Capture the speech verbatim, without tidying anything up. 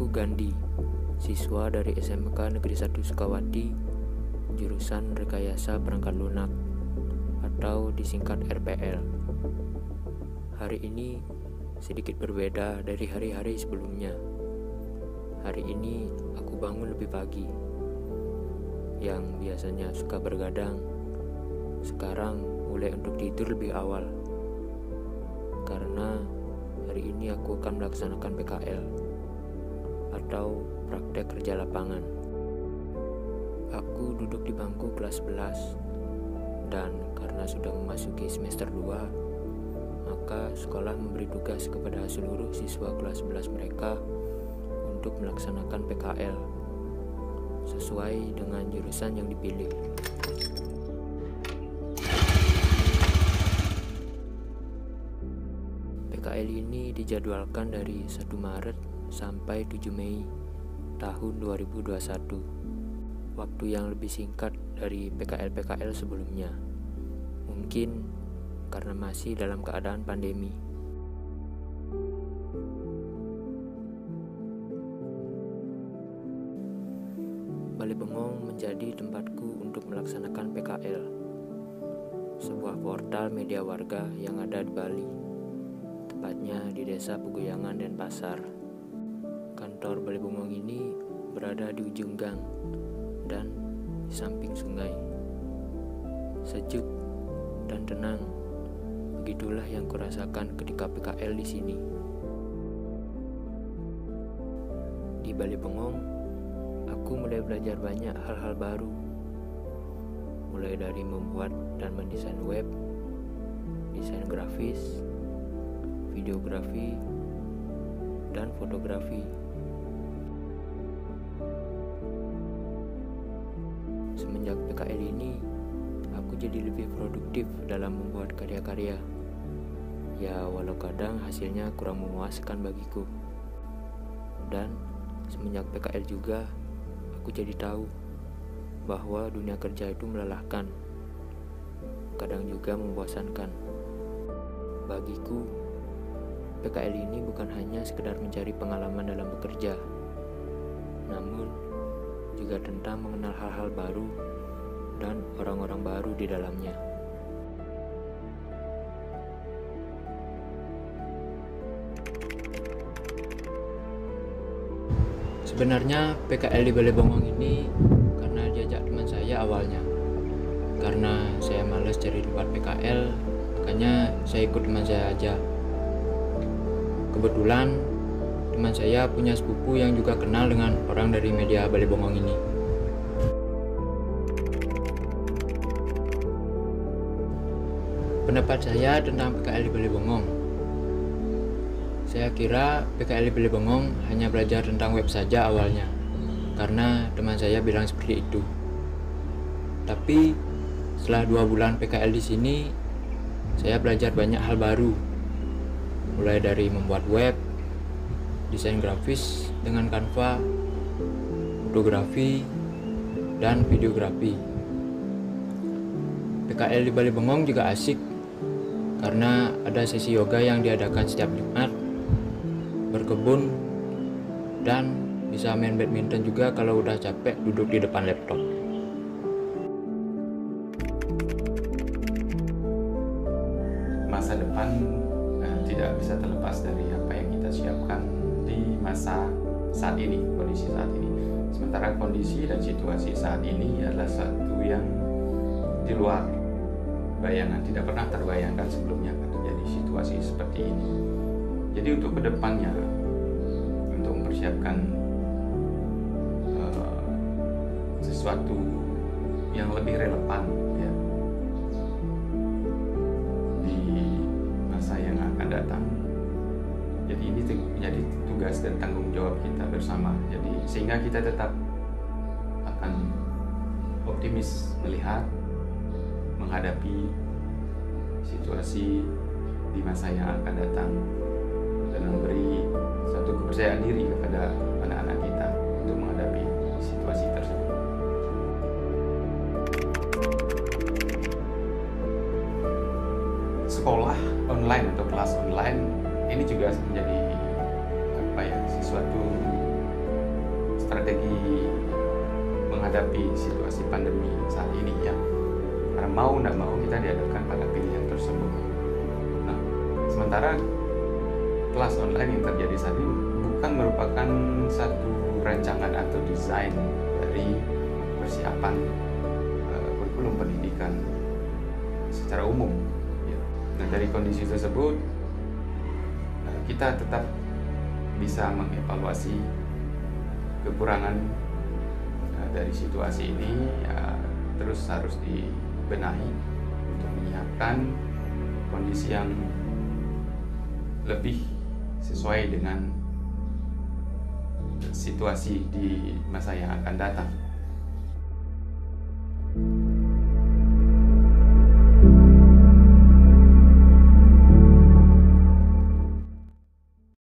Aku Gandhi, siswa dari S M K Negeri satu Sukawati, jurusan Rekayasa Perangkat Lunak atau disingkat R P L. Hari ini sedikit berbeda dari hari-hari sebelumnya. Hari ini aku bangun lebih pagi. Yang biasanya suka bergadang, sekarang mulai untuk tidur lebih awal. Karena hari ini aku akan melaksanakan P K L atau praktek kerja lapangan. Aku duduk di bangku kelas sebelas dan karena sudah memasuki semester dua, maka sekolah memberi tugas kepada seluruh siswa kelas sebelas mereka untuk melaksanakan P K L sesuai dengan jurusan yang dipilih. P K L ini dijadwalkan dari satu Maret sampai tujuh Mei tahun dua ribu dua puluh satu. Waktu yang lebih singkat dari P K L-P K L sebelumnya. Mungkin karena masih dalam keadaan pandemi. Balai Bengong menjadi tempatku untuk melaksanakan P K L, sebuah portal media warga yang ada di Bali, tepatnya di Desa Peguyangan dan Pasar. Kantor Balai Bengong ini berada di ujung gang dan di samping sungai. Sejuk dan tenang, begitulah yang kurasakan ketika P K L di sini. Di Balai Bengong, aku mulai belajar banyak hal-hal baru, mulai dari membuat dan mendesain web, desain grafis, videografi, dan fotografi. Semenjak P K L ini, aku jadi lebih produktif dalam membuat karya-karya. Ya, walau kadang hasilnya kurang memuaskan bagiku. Dan semenjak P K L juga, aku jadi tahu bahwa dunia kerja itu melelahkan, kadang juga membosankan. Bagiku, P K L ini bukan hanya sekedar mencari pengalaman dalam bekerja, namun juga tentang mengenal hal-hal baru dan orang-orang baru di dalamnya. Sebenarnya P K L di Balai Bengong ini karena diajak teman saya awalnya. Karena saya malas cari tempat P K L, makanya saya ikut teman saya aja. Kebetulan teman saya punya sepupu yang juga kenal dengan orang dari media Balai Bengong ini. Pendapat saya tentang P K L di Balai Bengong. Saya kira P K L di Balai Bengong hanya belajar tentang web saja awalnya, karena teman saya bilang seperti itu. Tapi setelah dua bulan P K L di sini, saya belajar banyak hal baru, mulai dari membuat web, desain grafis dengan Canva, fotografi, dan videografi. P K L di Balai Bengong juga asik karena ada sesi yoga yang diadakan setiap Jumat, berkebun, dan bisa main badminton juga kalau udah capek duduk di depan laptop. Masa depan eh, tidak bisa terlepas dari apa yang kita siapkan di masa saat ini, kondisi saat ini. Sementara kondisi dan situasi saat ini adalah satu yang di luar bayangan, tidak pernah terbayangkan sebelumnya akan terjadi situasi seperti ini. Jadi untuk kedepannya, untuk mempersiapkan uh, sesuatu yang lebih relevan ya di masa yang akan datang. Jadi ini menjadi tugas dan tanggung jawab kita bersama. Jadi sehingga kita tetap akan optimis melihat menghadapi situasi di masa yang akan datang dan memberi satu kepercayaan diri kepada anak-anak kita untuk menghadapi situasi tersebut. Sekolah online atau kelas online ini juga menjadi apa ya, sesuatu strategi menghadapi situasi pandemi saat ini ya. Karena mau tidak mau kita dihadapkan pada pilihan tersebut. Nah, sementara kelas online yang terjadi saat ini bukan merupakan satu rancangan atau desain dari persiapan uh, kurikulum pendidikan secara umum. Ya. Nah, dari kondisi tersebut uh, kita tetap bisa mengevaluasi kekurangan uh, dari situasi ini, ya, terus harus dibenahi untuk menyiapkan kondisi yang lebih sesuai dengan situasi di masa yang akan datang.